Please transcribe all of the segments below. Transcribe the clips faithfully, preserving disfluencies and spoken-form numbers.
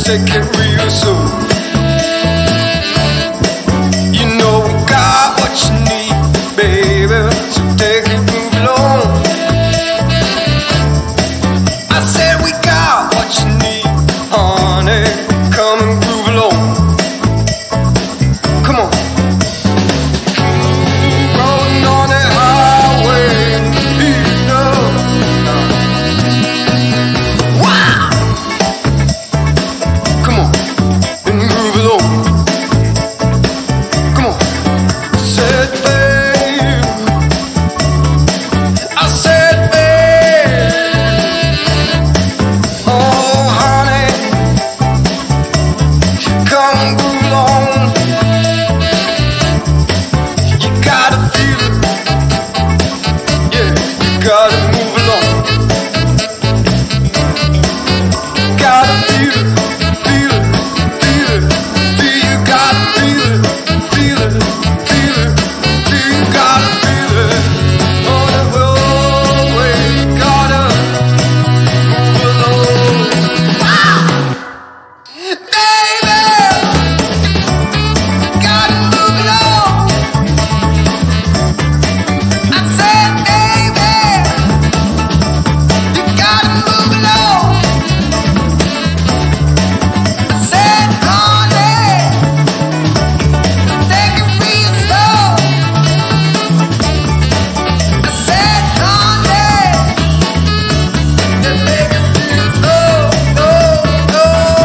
take it real soon. You know we got what you need, baby, so take it, move along. I said we got what you need, honey, come and groove along. Come on. Rolling on that highway, beating up. Wow! Come on, and groove along. Come on. I said, babe. I said, babe. Oh, honey, come and groove along. You gotta feel it. Yeah, you gotta move along. Gotta feel it, feel it, feel it, feel. You gotta feel it, feel it, feel it, feel. You gotta feel it. On the roadway, you gotta move along. Baby, gotta move along. I said, baby, you gotta move along. I said, honey, take it real slow. I said, honey, just take it real slow. Oh, oh,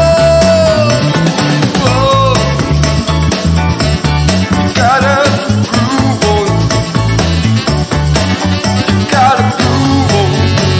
oh. You gotta groove on. You gotta groove on.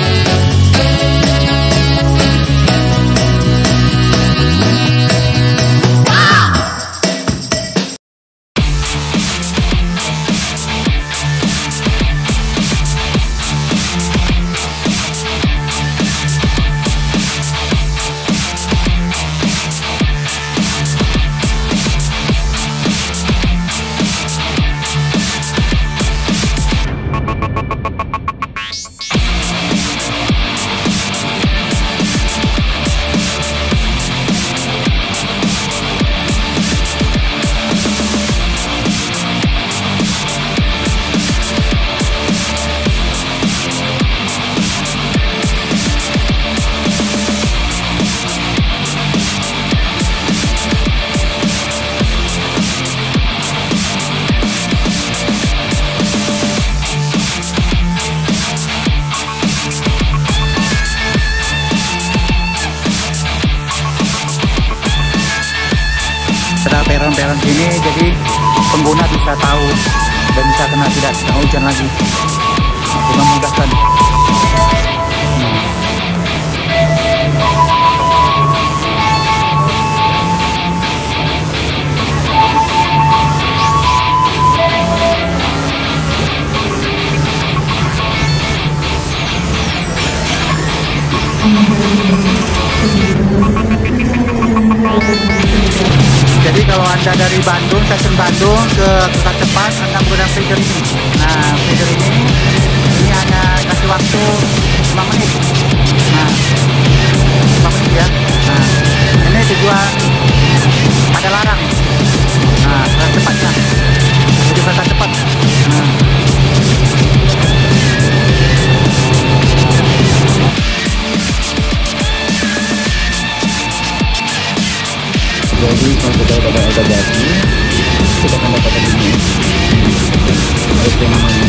Ada peron-peron sini, jadi pengguna bisa tahu dan bisa kena tidak kena hujan lagi. Masih memudahkan. Jadi kalau Anda dari Bandung, stasiun Bandung ke Kereta Cepat, Anda menggunakan feeder ini. Nah, feeder ini, ini Anda kasih waktu lima menit. Nah, lima menit ya. Nah, ini tujuan ada larang. Nah, kereta cepatnya. Jadi kereta cepat. Nah. Jadi kalau kita udah ada jadi, kita akan dapatkan ini. Itu namanya.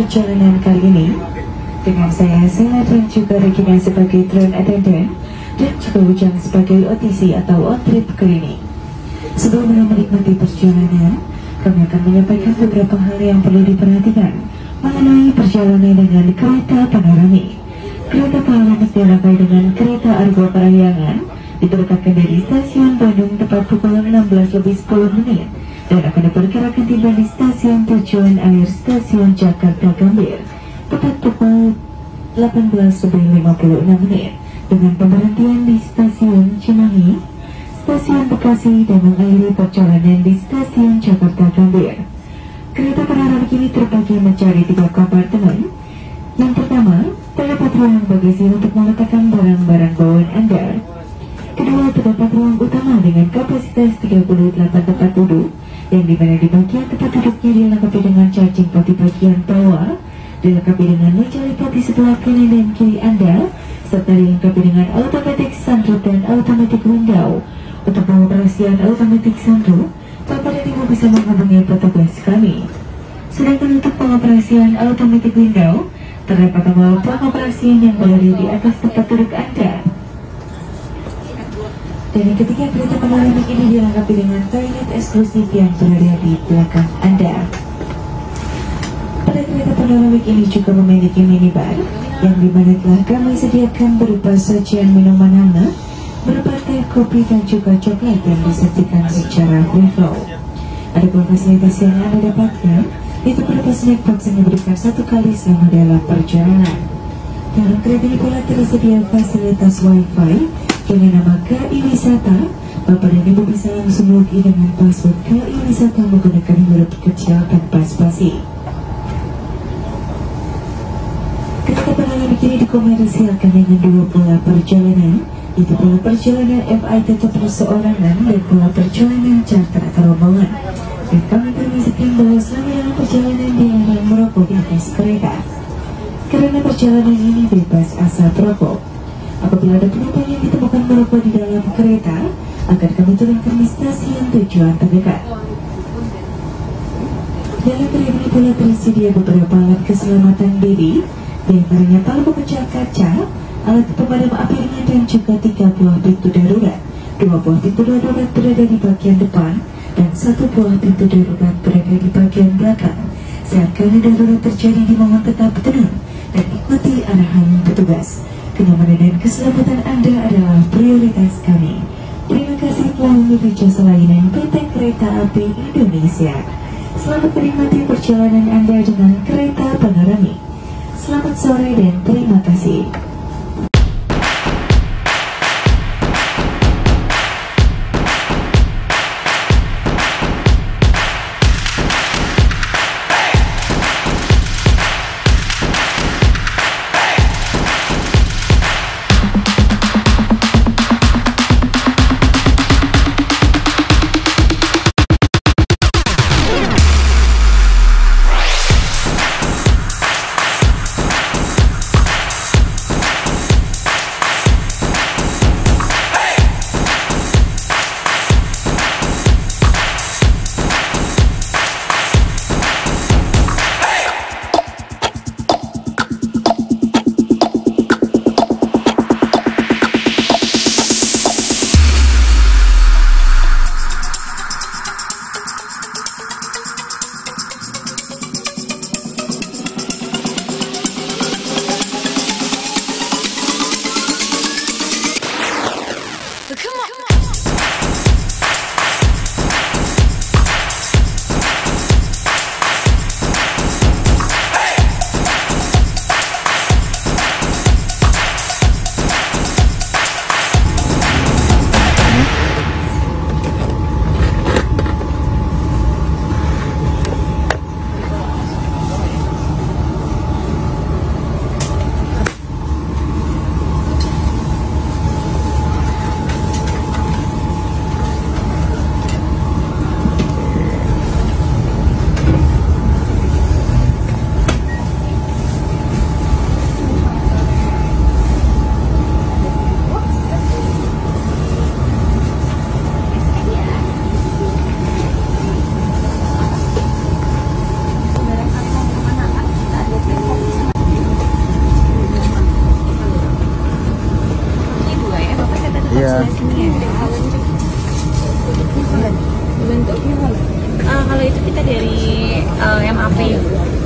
perjalanan kali ini dengan saya Sela dan juga Regina sebagai train attendant dan juga Ujang sebagai O T C atau on trip klinik. Sebelum menikmati perjalanan, kami akan menyampaikan beberapa hal yang perlu diperhatikan mengenai perjalanan dengan kereta panoramik. Kereta panoramik dirangkai dengan kereta Argo Parahyangan diberangkatkan dari stasiun Bandung tepat pukul enam belas lebih sepuluh menit dan akan diperkirakan tiba di stasiun tujuan akhir stasiun Jakarta Gambir tepat pukul delapan belas lebih lima puluh enam menit dengan pemberhentian di stasiun Cimahi, stasiun Bekasi dan mengakhiri perjalanan di stasiun Jakarta Gambir. Kereta panoramik ini terbagi menjadi tiga kompartemen. Yang pertama, terdapat ruang bagasi untuk meletakkan barang-barang bawaan Anda. Kedua, terdapat ruang utama dengan kapasitas tiga puluh delapan tempat duduk, yang dimana di bagian tempat duduknya dilengkapi dengan charging port di bagian bawah, dilengkapi dengan meja lipat di sebelah kanan dan kiri Anda, serta dilengkapi dengan automatic sunroof dan automatic window. Untuk pengoperasian automatic sunroof, Bapak dan Ibu bisa menghubungi petugas kami. Sedangkan untuk pengoperasian automatic window, terdapat tombol pengoperasian yang berada di atas tempat duduk Anda. Dan yang ketiga, kereta panoramik ini dilengkapi dengan toilet eksklusif yang berada di belakang Anda. Pada kereta panoramik ini juga memiliki minibar yang dimana telah kami sediakan berupa sajian minuman hangat berupa teh, kopi dan juga coklat yang disajikan secara free flow. Ada pun fasilitas yang Anda dapatkan itu berupa snack box yang diberikan satu kali selama dalam perjalanan. Dalam kereta ini pula tersedia fasilitas wifi dengan nama K I Wisata. Bapak dan Ibu bisa langsung login dengan password K I Wisata menggunakan huruf kecil tanpa spasi. Kereta panoramik ini dikomersialkan dengan dua pola perjalanan, yaitu pola perjalanan F I T atau perseorangan dan pola perjalanan charter atau rombongan. Dan kami permisikan bahwa selama dalam perjalanan dilarang merokok di atas kereta, karena perjalanan ini bebas asap rokok. Apabila ada penumpang yang ditemukan merokok di dalam kereta, akan kami turunkan di stasiun tujuan terdekat. Dalam kereta ini pula tersedia beberapa alat keselamatan diri, di antaranya palu pemecah kaca, alat pemadam api ringan dan juga tiga buah pintu darurat. Dua buah pintu darurat berada di bagian depan dan satu buah pintu darurat berada di bagian belakang. Saat keadaan darurat terjadi, dimohon tetap tenang dan ikuti arahan petugas. Kenyamanan dan keselamatan Anda adalah prioritas kami. Terima kasih telah memilih jasa layanan P T Kereta Api Indonesia. Selamat menikmati perjalanan Anda dengan kereta panoramik. Selamat sore dan terima kasih.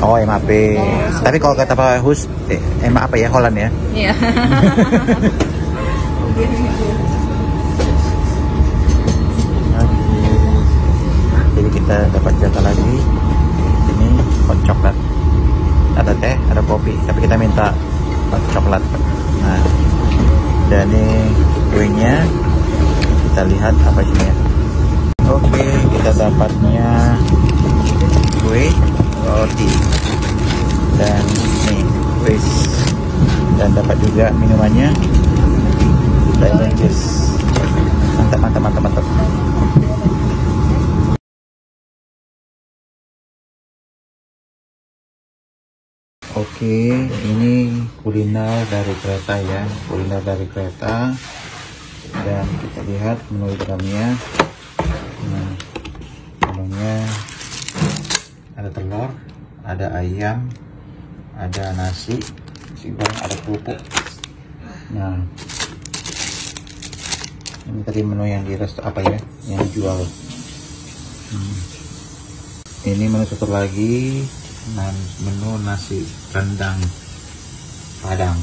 Oh, M A P. Tapi kalau kata Pak Hus, eh, M A apa ya, Holland ya? Iya. Jadi kita dapat jatah lagi. Ini hot coklat. Ada teh, ada kopi. Tapi kita minta hot coklat. Nah, dan ini kuenya. Kita lihat apa isinya. Oke, kita dapatnya kue roti dan nih fish, dan dapat juga minumannya lemon juice. Mantap, mantap, mantap, mantap. Oke, ini kuliner dari kereta ya, kuliner dari kereta. Dan kita lihat menu di dalamnya. Nah, menunya ada telur, ada ayam, ada nasi, nasi goreng, ada kerupuk. Nah, ini tadi menu yang di resto apa ya, yang dijual. Hmm. Ini menu satu lagi, nah, menu nasi rendang Padang.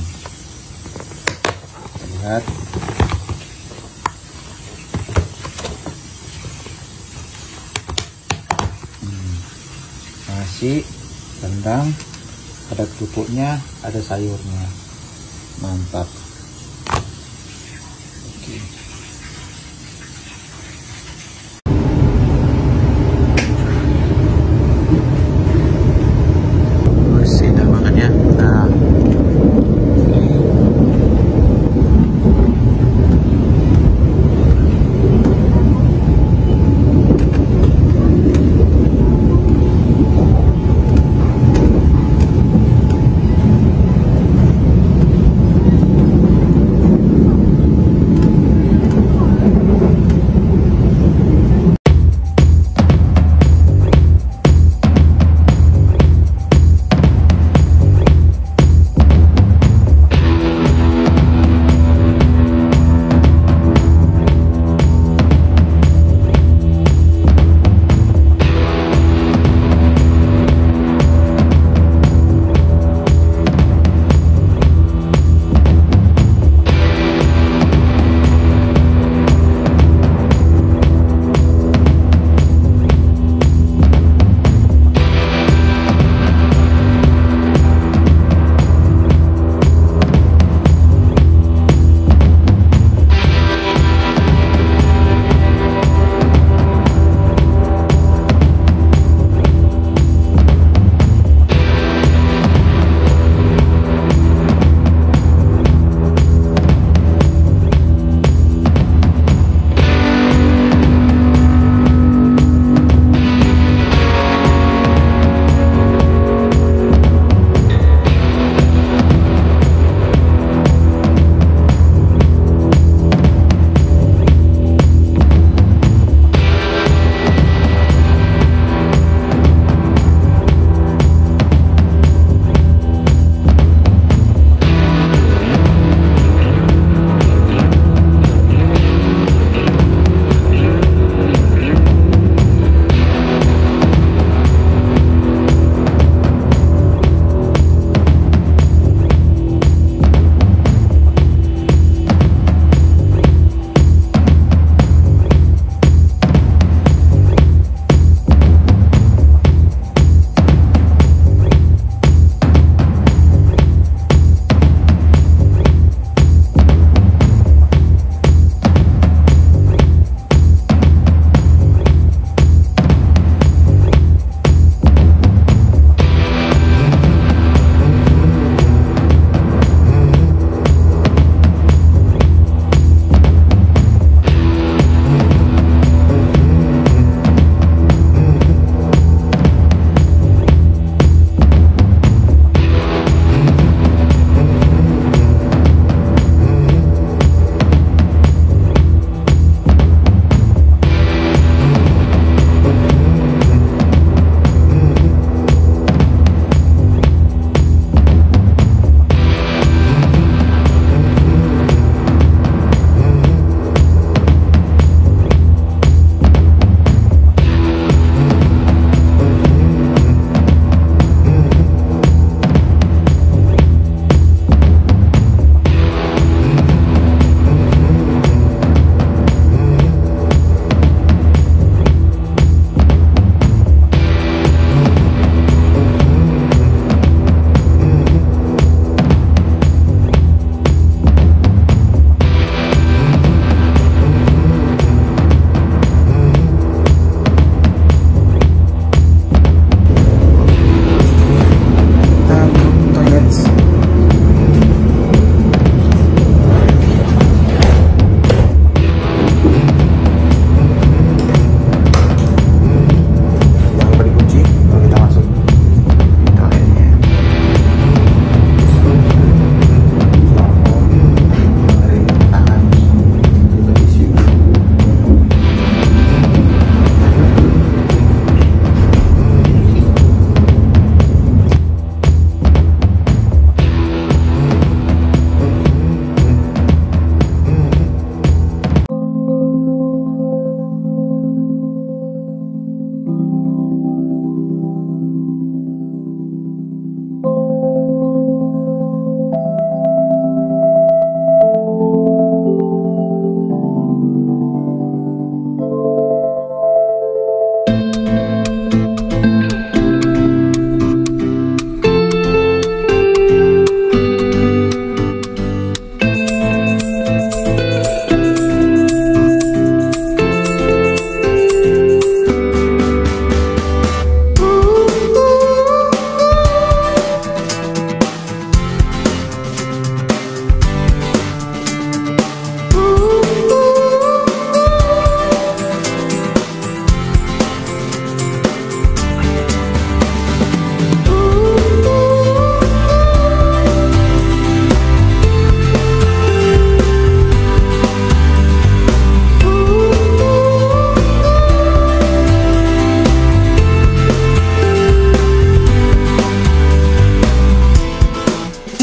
Lihat. Nasi rendang, ada kerupuknya, ada sayurnya, mantap. Oke. Masih enak banget ya. Nah,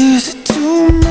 Is it too much?